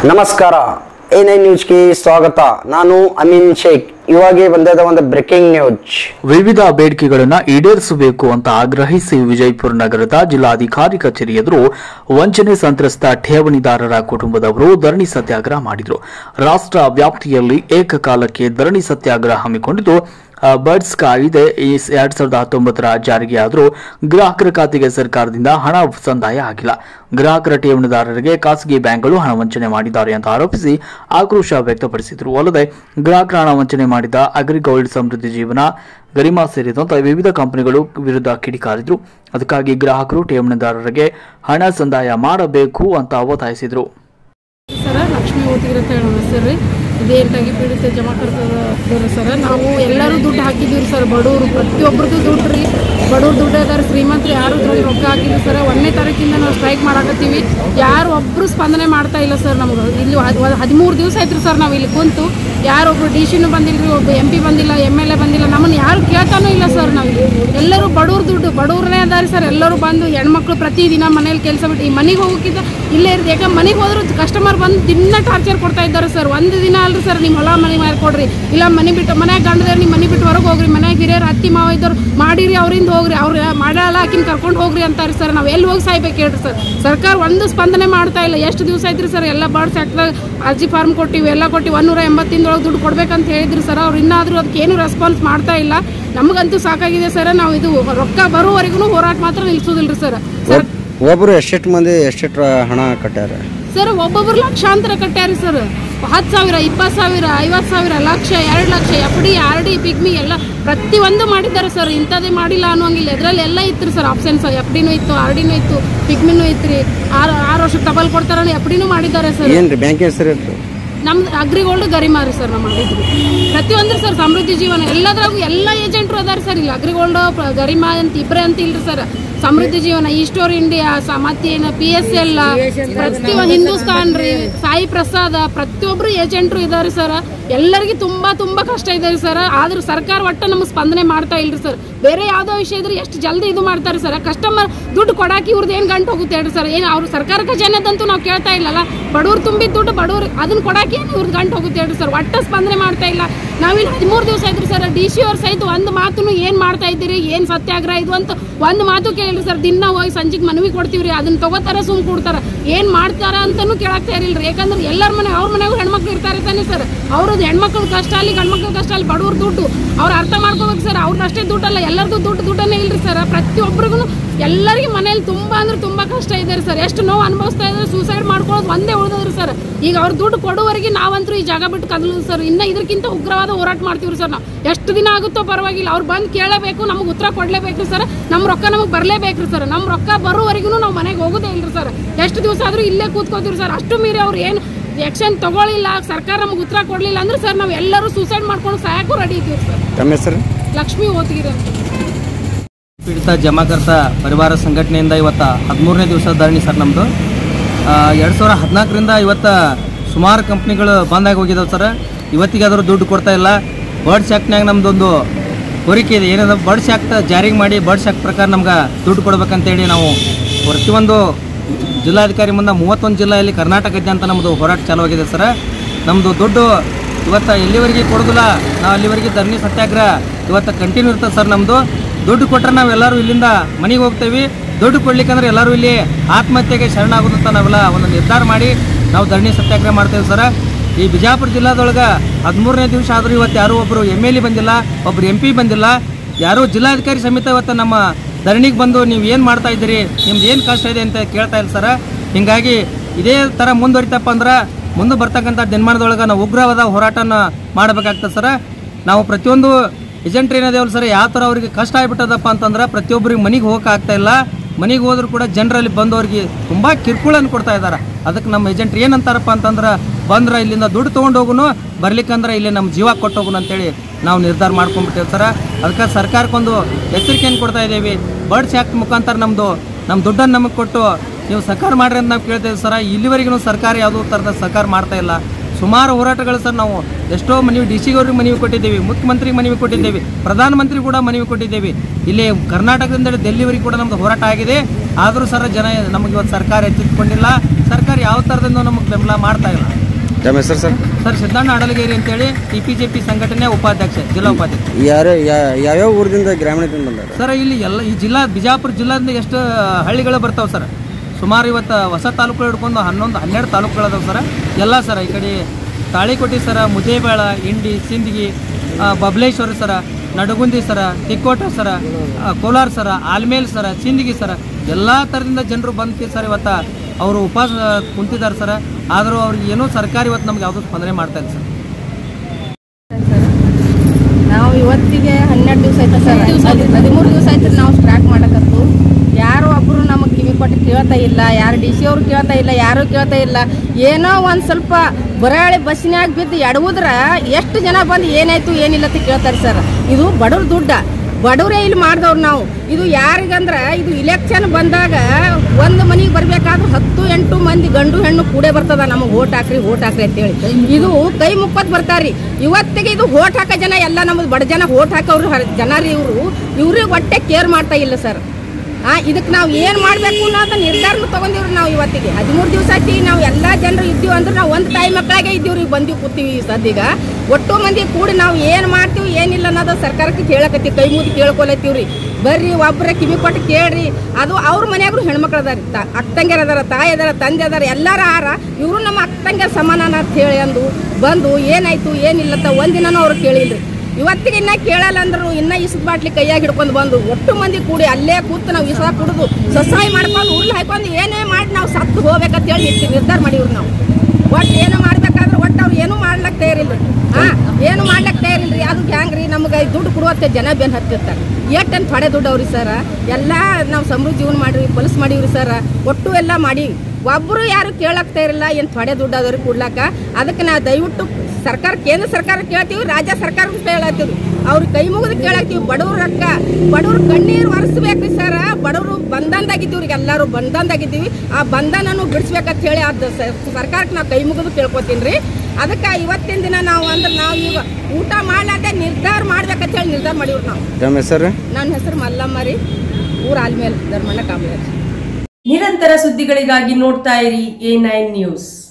ನಮಸ್ಕಾರ A9 ನ್ಯೂಸ್ಗೆ ಸ್ವಾಗತ. ನಾನು ಅಮೀನ್ ಶೇಖ್. ಇವಾಗೆ ಬಂದದ ಒಂದು ಬ್ರೇಕಿಂಗ್ ನ್ಯೂಸ್. ವಿವಿಧ ಬೇಡಿಕೆಗಳನ್ನು ಈಡೇರಿಸಬೇಕು ಅಂತ ಆಗ್ರಹಿಸಿ ವಿಜಯಪುರ ನಗರದ ಜಿಲ್ಲಾಧಿಕಾರಿ ಕಚೇರಿ ಎದುರು ವಂಚನೆ ಸಂತ್ರಸ್ತ ಠೇವಣಿದಾರರ ಕುಟುಂಬದವರು ಧರಣಿ ಸತ್ಯಾಗ್ರಹ ಮಾಡಿದರು. ರಾಷ್ಟ್ರ ವ್ಯಾಪ್ತಿಯಲ್ಲಿ ಏಕಕಾಲಕ್ಕೆ ಧರಣಿ ಸತ್ಯಾಗ್ರಹ ಹಮ್ಮಿಕೊಂಡಿದ್ದು ಬರ್ಡ್ಸ್ ಕಾಯಿದೆ 2019 ಜಾರಿಗೆ ಆದರೂ ಗ್ರಾಹಕರ ಖಾತೆಗೆ ಸರ್ಕಾರದಿಂದ ಹಣ ಸಂದಾಯ ಆಗಿಲ್ಲ. ಗ್ರಾಹಕರ ಠೇವಣಿದಾರರಿಗೆ ಖಾಸಗಿ ಬ್ಯಾಂಕ್ಗಳು ಹಣ ವಂಚನೆ ಮಾಡಿದ್ದಾರೆ ಅಂತ ಆರೋಪಿಸಿ ಆಕ್ರೋಶ ವ್ಯಕ್ತಪಡಿಸಿದರು. ಅಲ್ಲದೆ ಗ್ರಾಹಕರ ಹಣ ವಂಚನೆ ಮಾಡಿದ ಅಗ್ರಿಗೋಲ್ಡ್, ಸಮೃದ್ಧಿ ಜೀವನ, ಗರಿಮಾ ಸೇರಿದಂತೆ ವಿವಿಧ ಕಂಪನಿಗಳು ವಿರುದ್ಧ ಕಿಡಿಕಾರಿದ್ರು. ಅದಕ್ಕಾಗಿ ಗ್ರಾಹಕರು ಠೇವಣಿದಾರರಿಗೆ ಹಣ ಸಂದಾಯ ಮಾಡಬೇಕು ಅಂತ ಒತ್ತಾಯಿಸಿದರು. ಸರ್, ಲಕ್ಷ್ಮೀ ಓದ್ತಿರ ಅಂತ ಹೇಳೋಣ ಸರ್. ಇದೇಂಟಾಗಿ ಪೀಡಿತ ಜಮಾಕರ್ತದ ಸರ್. ನಾವು ಎಲ್ಲರೂ ದುಡ್ಡು ಹಾಕಿದ್ದೀವಿ ಸರ್. ಬಡವರು ಪ್ರತಿಯೊಬ್ಬರದ್ದು ದುಡ್ಡು ರೀ. ಬಡವ್ರು ದುಡ್ಡು ಅದಾರೆ, ಶ್ರೀಮಂತರು ಯಾರು ಇದ್ರಲ್ಲಿ ರೊಕ್ಕ ಹಾಕಿದ್ರು ಸರ್. 1ನೇ ತಾರೀಕಿಂದ ನಾವು ಸ್ಟ್ರೈಕ್ ಮಾಡಾಕತ್ತೀವಿ. ಯಾರು ಒಬ್ಬರು ಸ್ಪಂದನೆ ಮಾಡ್ತಾ ಇಲ್ಲ ಸರ್. ನಮ್ಗೆ ಇಲ್ಲಿ 13 ದಿವಸ ಆಯ್ತು ಸರ್. ನಾವು ಇಲ್ಲಿ ಕುಂತು ಯಾರೊಬ್ರು DC ಬಂದಿಲ್ಲ ರೀ, ಒಬ್ಬ MP ಬಂದಿಲ್ಲ, MLA ಬಂದಿಲ್ಲ, ನಮ್ಮನ್ನು ಯಾರು ಕೇಳ್ತಾನೂ ಇಲ್ಲ ಸರ್. ನಾವು ಎಲ್ಲರೂ ಬಡವ್ರ ದುಡ್ಡು ಬಡವ್ರನ್ನೇ ಅದಾರೆ ಸರ್. ಎಲ್ಲರೂ ಬಂದು ಹೆಣ್ಮಕ್ಳು ಪ್ರತಿದಿನ ಮನೇಲಿ ಕೆಲಸ ಬಿಟ್ಟು ಈ ಮನೆಗೆ ಹೋಗೋಕ್ಕಿಂತ ಇಲ್ಲೇ ಇರೋದು. ಯಾಕಂದ್ರೆ ಮನೆಗೆ ಹೋದ್ರು ಕಸ್ಟಮರ್ ಬಂದು ದಿನ ಟಾರ್ಚರ್ ಕೊಡ್ತಾ ಇದ್ದಾರೆ ಸರ್. ಒಂದು ದಿನ ಅಲ್ರಿ ಸರ್, ನಿಮ್ಮ ಹೊಲ ಮನೆ ಮಾಡ್ಕೊಡ್ರಿ, ಇಲ್ಲ ಮನೆ ಬಿಟ್ಟು ಮನ್ಯಾಗ ಗಂಡದೇವ್ರು ನಿಮ್ಮ ಮನೆ ಬಿಟ್ಟು ಹೊರಗೆ ಹೋಗ್ರಿ, ಮನ್ಯಾಗ ಹಿರಿಯರು ಅತ್ತಿ ಮಾವ ಇದ್ದವ್ರು ಮಾಡಿರಿ, ಅವರಿಂದ ಹೋಗ್ರಿ, ಅವ್ರು ಮಾಡಲ್ಲ ಆಕಿನ ಕರ್ಕೊಂಡು ಹೋಗ್ರಿ ಅಂತಾರೆ ಸರ್. ನಾವು ಎಲ್ಲಿ ಹೋಗಿ ಸಾಯ್ಬೇಕು ಹೇಳ್ರಿ ಸರ್. ಸರ್ಕಾರ ಒಂದು ಸ್ಪಂದನೆ ಮಾಡ್ತಾ ಇಲ್ಲ. ಎಷ್ಟು ದಿವಸ ಆಯ್ತು ಸರ್. ಎಲ್ಲ ಬರ್ಡ್ಸ್ ಆ್ಯಕ್ಟ್ದಾಗ ಅರ್ಜಿ ಫಾರ್ಮ್ ಕೊಟ್ಟಿವಿ, ಎಲ್ಲ ಕೊಟ್ಟಿವಿ. 180 ದಿನದೊಳಗೆ ದುಡ್ಡು ಕೊಡ್ಬೇಕಂತ ಹೇಳಿದ್ರು ಸರ್. ಅವ್ರು ಇನ್ನಾದರೂ ಅದಕ್ಕೇನು ರೆಸ್ಪಾನ್ಸ್ ಮಾಡ್ತಾ ಇಲ್ಲ. ನಮಗಂತೂ ಸಾಕಾಗಿದೆ ಸರ್. ನಾವು ಇದು ರೊಕ್ಕ ಬರೋವರೆಗೂ ಹೋರಾಟ ಮಾತ್ರ ನಿಲ್ಸೋದಿಲ್ರಿ ಸರ್. ಒಬ್ಬರು ಎಷ್ಟೆಷ್ಟು ಮಂದಿ ಎಷ್ಟೆಷ್ಟು ಹಣ ಕಟ್ಟಾರ ಸರ್? ಒಬ್ಬೊಬ್ರು ಲಕ್ಷಾಂತರ ಕಟ್ಟ್ಯಾರಿ sir. 10,000, 20,000, 50,000, lakh, 2 lakh, FD, RD, pigmy ಎಲ್ಲ ಪ್ರತಿಯೊಂದು ಮಾಡಿದ್ದಾರೆ ಸರ್. ಇಂಥದ್ದೇ ಮಾಡಿಲ್ಲ ಅನ್ನೋಂಗಿಲ್ಲ. ಇದರಲ್ಲಿ ಎಲ್ಲ ಇತ್ತು ಸರ್ ಆಪ್ಷನ್ಸ್. FDನೂ ಇತ್ತು, RDನೂ ಇತ್ತು, ಪಿಗ್ಮಿನೂ ಇತ್ತು ರೀ. 6 ವರ್ಷಕ್ಕೆ ಡಬಲ್ ಕೊಡ್ತಾರ, FDನೂ ಮಾಡಿದ್ದಾರೆ ಸರ್. ಏನ್ರಿ ಬ್ಯಾಂಕ್ ಹೆಸರು? ನಮ್ದು ಅಗ್ರಿಗೋಲ್ಡ್, ಗರಿಮಾ ರೀ ಸರ್. ನಾವು ಮಾಡಿದ್ವಿ ಪ್ರತಿಯೊಂದು ಸರ್. ಸಮೃದ್ಧಿ ಜೀವನ ಎಲ್ಲದ್ರಾಗೂ ಎಲ್ಲ ಏಜೆಂಟ್ರು ಅದಾರ ಸರ್. ಇಲ್ಲಿ ಅಗ್ರಿಗೋಲ್ಡ್, ಗರಿಮಾ ಅಂತ ಇಬ್ಬರೇ ಅಂತ ಇಲ್ರಿ ಸರ್. ಸಮೃದ್ಧಿ ಜೀವನ, ಈಸ್ಟೋರ್ ಇಂಡಿಯಾ, ಮತ್ತೇನು PSL, ಪ್ರತಿಯೊಂದು ಹಿಂದೂಸ್ತಾನ್ ರೀ, ಸಾಯಿ ಪ್ರಸಾದ, ಪ್ರತಿಯೊಬ್ಬರು ಏಜೆಂಟ್ರು ಇದ್ದಾರೆ ಸರ್. ಎಲ್ಲರಿಗೂ ತುಂಬ ಕಷ್ಟ ಇದೆ ಸರ್. ಆದ್ರೂ ಸರ್ಕಾರ ಒಟ್ಟು ನಮ್ಗೆ ಸ್ಪಂದನೆ ಮಾಡ್ತಾ ಇಲ್ರಿ ಸರ್. ಬೇರೆ ಯಾವುದೋ ವಿಷಯ ಇದ್ರೆ ಎಷ್ಟು ಜಲ್ದಿ ಇದು ಮಾಡ್ತಾರೆ ಸರ್. ಕಸ್ಟಮರ್ ದುಡ್ಡು ಕೊಡಾಕಿ ಇವ್ರದ್ದು ಏನು ಗಂಟು ಹೋಗುತ್ತೆ ಹೇಳ್ರಿ ಸರ್. ಏನು ಅವ್ರು ಸರ್ಕಾರ ಖಜಾನೆದಂತೂ ನಾವು ಕೇಳ್ತಾ ಇಲ್ಲಲ್ಲ. ಬಡವ್ರು ತುಂಬಿದ ದುಡ್ಡು ಬಡವ್ರು ಅದನ್ನ ಕೊಡಾಕಿ ಏನು ಇವ್ರದ್ದು ಗಂಟು ಹೋಗುತ್ತೆ ಹೇಳ್ರಿ ಸರ್. ಒಟ್ಟು ಸ್ಪಂದನೆ ಮಾಡ್ತಾ ಇಲ್ಲ. ನಾವಿಲ್ಲಿ 13 ದಿವಸ ಆಯ್ತು ಸರ್. DC ಅವ್ರ ಸಹಿತ ಒಂದು ಮಾತನ್ನು ಏನು ಮಾಡ್ತಾ ಇದ್ದೀರಿ, ಏನು ಸತ್ಯಾಗ್ರಹ ಇದು ಅಂತ ಒಂದು ಮಾತು ಕೇಳಿಲ್ರಿ ಸರ್. ದಿನ ಹೋಗಿ ಸಂಜೆಗೆ ಮನವಿ ಕೊಡ್ತೀವಿ ರೀ. ಅದನ್ನ ತಗೋತಾರ, ಸುಮ್ ಕೊಡ್ತಾರ, ಏನು ಮಾಡ್ತಾರ ಅಂತಲೂ ಕೇಳಾಕ್ತಾ ಇರಲಿಲ್ಲ. ಯಾಕಂದ್ರೆ ಎಲ್ಲರ ಅವ್ರ ಮನೆಗೂ ಹೆಣ್ಮಕ್ಳು ಇರ್ತಾರೆ ತಾನೆ ಸರ್. ಅವ್ರದ್ದು ಹೆಣ್ಮಕ್ಳ ಕಷ್ಟ ಅಲ್ಲಿ, ಗಂಡ್ಮಕ್ಳ ಕಷ್ಟ ಅಲ್ಲಿ, ಬಡವ್ರ ದುಡ್ಡು ಅವ್ರು ಅರ್ಥ ಮಾಡ್ಕೋಬೇಕು ಸರ್. ಅವ್ರದ್ದು ಅಷ್ಟೇ ದುಡ್ಡಲ್ಲ, ಎಲ್ಲರದ್ದು ದುಡ್ಡನ್ನೇ ಇಲ್ರಿ ಸರ್. ಪ್ರತಿಯೊಬ್ಬರಿಗೂ ಎಲ್ಲರಿಗೂ ಮನೇಲಿ ತುಂಬ ಕಷ್ಟ ಇದೆ ಸರ್. ಎಷ್ಟು ನೋವು ಅನುಭವಿಸ್ತಾ ಇದ್ದಾರೆ. ಸೂಸೈಡ್ ಮಾಡ್ಕೊಳ್ಳೋದು ಒಂದೇ ಉಳಿದ್ರಿ ಸರ್. ಈಗ ಅವ್ರು ದುಡ್ಡು ಕೊಡುವವರೆಗೆ ನಾವಂತರೂ ಈ ಜಾಗ ಬಿಟ್ಟು ಕದಲೋದು ಸರ್. ಇನ್ನು ಇದಕ್ಕಿಂತ ಉಗ್ರವಾದ ಹೋರಾಟ ಮಾಡ್ತೀವಿ ಸರ್. ನಾವು ಎಷ್ಟು ದಿನ ಆಗುತ್ತೋ ಪರವಾಗಿಲ್ಲ. ಅವ್ರು ಬಂದು ಕೇಳಬೇಕು, ನಮಗೆ ಉತ್ತರ ಕೊಡಲೇಬೇಕು ಸರ್. ನಮ್ಮ ರೊಕ್ಕ ನಮಗೆ ಬರಲೇಬೇಕು ಸರ್. ನಮ್ಮ ರೊಕ್ಕ ಬರೋವರೆಗೂ ನಾವು ಮನೆಗೆ ಹೋಗೋದೇ ಇಲ್ರಿ ಸರ್. ಎಷ್ಟು ದಿವಸ ಆದರೂ ಇಲ್ಲೇ ಕೂತ್ಕೋತೀವಿ ಸರ್. ಅಷ್ಟು ಮೀರಿ ಅವ್ರು ಏನು ಆಕ್ಷನ್ ತಗೊಳ್ಳಿಲ್ಲ, ಸರ್ಕಾರ ನಮಗೆ ಉತ್ತರ ಕೊಡಲಿಲ್ಲ ಅಂದ್ರೆ ಸರ್ ನಾವು ಎಲ್ಲರೂ ಸೂಸೈಡ್ ಮಾಡ್ಕೊಂಡು ಸಾಯಕ್ಕೂ ರೆಡಿ ಇದ್ದೀವಿ ಸರ್. ತಮ್ಮ ಹೆಸರು? ಲಕ್ಷ್ಮೀ ಓದ್ಗಿರಿ ಅಂತ. ಪೀಡಿತ ಜಮಾಕರ್ತ ಪರಿವಾರ ಸಂಘಟನೆಯಿಂದ ಇವತ್ತು 13ನೇ ದಿವಸ ಧರಣಿ ಸರ್. ನಮ್ಮದು 2014ರಿಂದ ಇವತ್ತು ಸುಮಾರು ಕಂಪ್ನಿಗಳು ಬಂದಾಗಿ ಹೋಗಿದ್ದಾವೆ ಸರ್. ಇವತ್ತಿಗೆ ಆದರೂ ದುಡ್ಡು ಕೊಡ್ತಾ ಇಲ್ಲ. ಬರ್ಡ್ಸ್ ಆ್ಯಕ್ಟ್ನಾಗ ನಮ್ಮದೊಂದು ಕೋರಿಕೆ ಇದೆ. ಏನಂದ್ರೆ ಬರ್ಡ್ಸ್ ಆ್ಯಕ್ಟ್ ಜಾರಿಗೆ ಮಾಡಿ ಬರ್ಡ್ಸ್ ಆ್ಯಕ್ಟ್ ಪ್ರಕಾರ ನಮ್ಗೆ ದುಡ್ಡು ಕೊಡ್ಬೇಕಂತೇಳಿ ನಾವು ಪ್ರತಿಯೊಂದು ಜಿಲ್ಲಾಧಿಕಾರಿ ಮುಂದೆ 31 ಜಿಲ್ಲೆಯಲ್ಲಿ ಕರ್ನಾಟಕದಾದ್ಯಂತ ನಮ್ಮದು ಹೋರಾಟ ಚಾಲುವಾಗಿದೆ ಸರ್. ನಮ್ಮದು ದುಡ್ಡು ಇವತ್ತು ಎಲ್ಲಿವರೆಗೆ ಕೊಡೋದಿಲ್ಲ. ನಾವು ಅಲ್ಲಿವರೆಗೆ ಧರಣಿ ಸತ್ಯಾಗ್ರಹ ಇವತ್ತು ಕಂಟಿನ್ಯೂ ಇರ್ತದೆ ಸರ್. ನಮ್ಮದು ದುಡ್ಡು ಕೊಟ್ಟರೆ ನಾವೆಲ್ಲರೂ ಇಲ್ಲಿಂದ ಮನೆಗೆ ಹೋಗ್ತೇವೆ. ದುಡ್ಡು ಕೊಡ್ಲಿಕ್ಕಂದ್ರೆ ಎಲ್ಲರೂ ಇಲ್ಲಿ ಆತ್ಮಹತ್ಯೆಗೆ ಶರಣಾಗೋದಂತ ನಾವೆಲ್ಲ ಒಂದು ನಿರ್ಧಾರ ಮಾಡಿ ನಾವು ಧರಣಿ ಸತ್ಯಾಗ್ರಹ ಮಾಡ್ತೇವೆ ಸರ್. ಈ ಬಿಜಾಪುರ ಜಿಲ್ಲಾದೊಳಗೆ 13ನೇ ದಿವಸ ಆದರೂ ಇವತ್ತು ಯಾರೂ ಒಬ್ಬರು MLA ಬಂದಿಲ್ಲ, ಒಬ್ಬರು MP ಬಂದಿಲ್ಲ, ಯಾರೂ ಜಿಲ್ಲಾಧಿಕಾರಿ ಸಮೇತ ಇವತ್ತು ನಮ್ಮ ಧರಣಿಗೆ ಬಂದು ನೀವು ಏನು ಮಾಡ್ತಾ ಇದ್ದೀರಿ, ನಿಮ್ದು ಏನು ಕಷ್ಟ ಇದೆ ಅಂತ ಕೇಳ್ತಾ ಇಲ್ಲ ಸರ್. ಹೀಗಾಗಿ ಇದೇ ಥರ ಮುಂದುವರಿತಪ್ಪ ಅಂದ್ರೆ ಮುಂದೆ ಬರ್ತಕ್ಕಂಥ ದಿನಮಾನದೊಳಗೆ ನಾವು ಉಗ್ರವಾದ ಹೋರಾಟನ ಮಾಡಬೇಕಾಗ್ತದೆ ಸರ್. ನಾವು ಪ್ರತಿಯೊಂದು ಏಜೆಂಟ್ರು ಏನಿದೇವಲ್ಲ ಸರ್, ಯಾವ ಥರ ಅವ್ರಿಗೆ ಕಷ್ಟ ಆಗಿಬಿಟ್ಟದಪ್ಪ ಅಂತಂದ್ರೆ ಪ್ರತಿಯೊಬ್ಬರಿಗೆ ಮನೆಗೆ ಹೋಗೋಕೆ ಆಗ್ತಾ ಇಲ್ಲ. ಮನೆಗೆ ಹೋದ್ರೂ ಕೂಡ ಜನರಲ್ಲಿ ಬಂದವ್ರಿಗೆ ತುಂಬ ಕಿರುಕುಳನ್ನು ಕೊಡ್ತಾ ಇದ್ದಾರೆ. ಅದಕ್ಕೆ ನಮ್ಮ ಏಜೆಂಟ್ರು ಏನಂತಾರಪ್ಪ ಅಂತಂದ್ರೆ ಬಂದ್ರೆ ಇಲ್ಲಿಂದ ದುಡ್ಡು ತೊಗೊಂಡು ಹೋಗುನು, ಬರ್ಲಿಕ್ಕಂದ್ರೆ ಇಲ್ಲಿ ನಮ್ಮ ಜೀವ ಕೊಟ್ಟು ಹೋಗುನು ಅಂತೇಳಿ ನಾವು ನಿರ್ಧಾರ ಮಾಡ್ಕೊಂಡ್ಬಿಟ್ಟೇವೆ ಸರ್. ಅದಕ್ಕೆ ಸರ್ಕಾರಕ್ಕೊಂದು ಎಚ್ಚರಿಕೆಯನ್ನು ಕೊಡ್ತಾ ಇದ್ದೀವಿ. ಬರ್ಡ್ಸ್ ಆ್ಯಕ್ಟ್ ಮುಖಾಂತರ ನಮ್ಮ ದುಡ್ಡನ್ನು ನಮಗೆ ಕೊಟ್ಟು ನೀವು ಸಹಕಾರ ಮಾಡಿರಿ ಅಂತ ನಾವು ಕೇಳ್ತೇವೆ ಸರ್. ಇಲ್ಲಿವರೆಗೂ ಸರ್ಕಾರ ಯಾವುದೋ ಥರದ ಸಹಕಾರ ಮಾಡ್ತಾ ಇಲ್ಲ. ಸುಮಾರು ಹೋರಾಟಗಳು ಸರ್. ನಾವು ಎಷ್ಟೋ ಮನವಿ DC ಅವ್ರಿಗೆ ಮನವಿ ಕೊಟ್ಟಿದ್ದೇವೆ, ಮುಖ್ಯಮಂತ್ರಿಗೆ ಮನವಿ ಕೊಟ್ಟಿದ್ದೇವೆ, ಪ್ರಧಾನಮಂತ್ರಿ ಕೂಡ ಮನವಿ ಕೊಟ್ಟಿದ್ದೇವೆ. ಇಲ್ಲಿ ಕರ್ನಾಟಕದಿಂದ ಡೆಲ್ಲಿವರೆಗೆ ಕೂಡ ನಮ್ಮದು ಹೋರಾಟ ಆಗಿದೆ. ಆದರೂ ಸರ್ ಜನ ನಮಗೆ ಇವತ್ತು ಸರ್ಕಾರ ಎಚ್ಚೆತ್ತುಕೊಂಡಿಲ್ಲ. ಸರ್ಕಾರ ಯಾವ ಥರದಿಂದ ನಮಗೆ ಬೆಂಬಲ ಮಾಡ್ತಾ ಇಲ್ಲ. ನಮ್ಮ ಹೆಸರು ಸರ್? ಸರ್ ಸಿದ್ದಣ್ಣ ಅಡಲಗೇರಿ ಅಂತೇಳಿ TPJP ಸಂಘಟನೆ ಉಪಾಧ್ಯಕ್ಷ, ಜಿಲ್ಲಾ ಉಪಾಧ್ಯಕ್ಷ. ಯಾವ್ಯಾವ ಊರಿಂದ ಗ್ರಾಮೀಣದಿಂದ ಬಂದಾರ ಸರ್? ಇಲ್ಲಿ ಎಲ್ಲ ಈ ಬಿಜಾಪುರ ಜಿಲ್ಲಾದಿಂದ ಎಷ್ಟು ಹಳ್ಳಿಗಳು ಬರ್ತಾವೆ ಸರ್. ಸುಮಾರು ಇವತ್ತು ಹೊಸ ತಾಲೂಕು ಹಿಡ್ಕೊಂಡು 11-12 ತಾಲೂಕುಗಳದಾವೆ ಸರ್. ಎಲ್ಲ ಸರ ಈ ಕಡೆ ತಾಳಿಕೋಟೆ ಸರ, ಮುದೇಬೇಳ, ಇಂಡಿ, ಸಿಂದಗಿ, ಬಬಲೇಶ್ವರ ಸರ, ನಡಗುಂದಿ ಸರ, ತಿಕ್ಕೋಟ ಸರ, ಕೋಲಾರ ಸರ, ಆಲ್ಮೇಲ್ ಸರ, ಸಿಂದಗಿ ಸರ, ಎಲ್ಲ ಥರದಿಂದ ಜನರು ಬಂದು ಸರ್ ಇವತ್ತು ಅವರು ಉಪವಾಸ ಕುಂತಿದ್ದಾರೆ ಸರ್. ಆದರೂ ಅವ್ರಿಗೆ ಏನೋ ಸರ್ಕಾರ ಇವತ್ತು ನಮ್ಗೆ ಯಾವುದೂ ಸ್ಪಂದನೆ ಮಾಡ್ತಾ ಇಲ್ಲ ಸರ್. ನಾವು ಇವತ್ತಿಗೆ 12 ದಿವಸ ಆಯ್ತು ಸರ್, 13 ದಿವಸ ಆಯ್ತು ನಾವು ಸ್ಟ್ರೈಕ್ ಮಾಡಕತ್ತು. ಯಾರು ಒಬ್ಬರು ನಮಗೆ ಕಿವಿ ಕೊಟ್ಟು ಕೇಳ್ತಾ ಇಲ್ಲ, ಯಾರು DC ಅವರು ಕೇಳ್ತಾ ಇಲ್ಲ, ಯಾರೂ ಕೇಳ್ತಾ ಇಲ್ಲ. ಏನೋ ಒಂದು ಸ್ವಲ್ಪ ಬರಾಳಿ ಬಸ್ಸಿನಾಗ ಬಿದ್ದು ಎಡವುದ್ರ ಎಷ್ಟು ಜನ ಬಂದು ಏನಾಯ್ತು ಏನಿಲ್ಲ ಅಂತ ಕೇಳ್ತಾರೆ ಸರ್. ಇದು ಬಡವ್ರ ದುಡ್ಡ, ಬಡವರೇ ಇಲ್ಲಿ ಮಾಡಿದವ್ರು ನಾವು. ಇದು ಯಾರಿಗಂದ್ರೆ ಇದು ಇಲೆಕ್ಷನ್ ಬಂದಾಗ ಒಂದು ಮನೆಗೆ ಬರಬೇಕಾದ್ರೆ 10-8 ಮಂದಿ ಗಂಡು ಹೆಣ್ಣು ಕೂಡೇ ಬರ್ತದ ನಮಗೆ ಓಟ್ ಹಾಕ್ರಿ ಅಂತೇಳಿ. ಇದು ಕೈ ಮುಪ್ಪತ್ತು ಬರ್ತಾರ್ರಿ. ಇವತ್ತಿಗೆ ಇದು ಓಟ್ ಹಾಕೋ ಜನ ಎಲ್ಲ ನಮ್ಮದು ಬಡ ಜನ ಓಟ್ ಹಾಕೋರು ಜನ ರೀ. ಇವ್ರಿಗೆ ಹೊಟ್ಟೆ ಕೇರ್ ಮಾಡ್ತಾ ಇಲ್ಲ ಸರ್. ಇದಕ್ಕೆ ನಾವು ಏನು ಮಾಡಬೇಕು ಅನ್ನೋದು ನಿರ್ಧಾರನೂ ತೊಗೊಂಡಿವ್ರಿ. ನಾವು ಇವತ್ತಿಗೆ 13 ದಿವಸ ಆಯ್ತು. ನಾವು ಎಲ್ಲ ಜನರು ಇದ್ದೀವಿ ಅಂದ್ರೆ ನಾವು ಒಂದು ತಾಯಿ ಮಕ್ಕಳಾಗೆ ಇದ್ದೀವ್ರಿ, ಬಂದು ಕೂತೀವಿ ಸದ್ಯಗ. ಒಟ್ಟು ಮಂದಿ ಕೂಡಿ ನಾವು ಏನು ಮಾಡ್ತೀವಿ ಏನಿಲ್ಲ ಅನ್ನೋದು ಸರ್ಕಾರಕ್ಕೆ ಕೇಳಕತ್ತೀವಿ, ಕೈ ಮುಗಿ ಕೇಳ್ಕೊಲತ್ತೀವ್ರಿ. ಬರ್ರಿ ಒಬ್ಬರ ಕಿವಿ ಕೊಟ್ಟು ಕೇಳ್ರಿ. ಅದು ಅವ್ರ ಮನ್ಯಾಗೂ ಹೆಣ್ಮಕ್ಳು ಅದಾರ, ಅಕ್ಕ ತಂಗಿಯರು ಅದಾರ, ತಾಯಿ ಅದಾರ, ತಂದೆ ಅದಾರ, ಎಲ್ಲರೂ ಆರ. ಇವರು ನಮ್ಮ ಅಕ್ಕ ತಂಗಿಯರ ಸಮಾನ ಅಂತ ಹೇಳಿ ಅಂದು ಬಂದು ಏನಾಯ್ತು ಏನಿಲ್ಲತ್ತ ಒಂದಿನೂ ಅವ್ರು ಕೇಳಿಲ್ರಿ. ಇವತ್ತಿಗೆ ಇನ್ನೂ ಕೇಳಲ್ಲ ಅಂದ್ರು ಇನ್ನೂ ಇಸದ ಬಾಟ್ಲಿ ಕೈಯಾಗಿ ಹಿಡ್ಕೊಂಡು ಬಂದು ಒಟ್ಟು ಮಂದಿ ಕೂಡಿ ಅಲ್ಲೇ ಕೂತು ನಾವು ಇಸ ಕುಡಿದು ಸಸಾಯಿ ಮಾಡ್ಕೊಂಡು ಉರುಳು ಹಾಕೊಂಡು ಏನೇ ಮಾಡಿ ನಾವು ಸತ್ತು ಹೋಗ್ಬೇಕಂತ ಹೇಳಿ ನಿರ್ಧಾರ ಮಾಡಿವ್ರಿ. ನಾವು ಒಟ್ಟು ಏನೋ ಮಾಡ್ಬೇಕಾದ್ರೆ ಒಟ್ಟು ಅವ್ರು ಏನೂ ಮಾಡ್ಲಕ್ಕೆ ತಯಾರಿಲ್ಲ. ಏನು ಮಾಡ್ಲಕ್ಕೆ ತಯಾರಿಲ್ಲ ರೀ. ಅದು ಹ್ಯಾಂಗ್ರಿ ನಮ್ಗೆ ದುಡ್ಡು ಕೊಡುವತ್ತೆ ಜನ ಬೆನ್ನು ಹತ್ತಿರ್ತಾರೆ. ಎಷ್ಟಂತ ಥೊಡೆ ದುಡ್ಡು ಅವ್ರಿ ಸರ. ಎಲ್ಲ ನಾವು ಸಮೃದ್ಧಿ ಜೀವನ ಮಾಡಿರಿ, ಹೊಲಸು ಮಾಡೀವ್ರಿ ಸರ. ಒಟ್ಟು ಎಲ್ಲ ಮಾಡೀವಿ. ಒಬ್ಬರು ಯಾರು ಕೇಳಕ್ತಾ ಇರಲ್ಲ. ಏನು ಥೊಡೆ ದುಡ್ಡು ಅದ್ರಿಗೆ ಕೊಡ್ಲಾಕ. ಅದಕ್ಕೆ ನಾವು ದಯವಿಟ್ಟು ಸರ್ಕಾರ, ಕೇಂದ್ರ ಸರ್ಕಾರ ಕೇಳ್ತೀವಿ, ರಾಜ್ಯ ಸರ್ಕಾರಕ್ಕೂ ಕೇಳತ್ತೀವಿ. ಅವ್ರಿಗೆ ಕೈ ಮುಗಿದು ಕೇಳತ್ತೀವಿ. ಬಡವ್ರ ರೊಕ್ಕ, ಬಡವ್ರು ಕಣ್ಣೀರು ಒರೆಸ್ಬೇಕ್ರಿ ಸರ. ಬಡವರು ಬಂಧನದಾಗಿದ್ದೀವಿ, ಎಲ್ಲರೂ ಬಂಧನದಾಗಿದ್ದೀವಿ. ಆ ಬಂಧನನು ಬಿಡಿಸ್ಬೇಕಂತ ಹೇಳಿ ಅದು ಸರ್ಕಾರಕ್ಕೆ ನಾವು ಕೈ ಮುಗಿದು ಕೇಳ್ಕೊತೀನಿ ರೀ. ಅದಕ್ಕೆ ಇವತ್ತಿನ ದಿನ ನಾವು ಈಗ ಊಟ ಮಾಡ್ಲಾರ್ದೆ ನಿರ್ಧಾರ ಮಾಡ್ಬೇಕಂತ ಹೇಳಿ ನಿರ್ಧಾರ ಮಾಡಿವ್ರಿ ನಾವು. ನಮ್ಮ ಹೆಸರು? ನನ್ನ ಹೆಸರು ಮಲ್ಲಮ್ಮ ರೀ, ಊರು ಆಲ್ಮೇಲ್, ಧರ್ಮಣ್ಣ ಕಾಂಬ್ಳೆ. ನಿರಂತರ ಸುದ್ದಿಗಳಿಗಾಗಿ ನೋಡ್ತಾ ಇರಿ A9 ನ್ಯೂಸ್.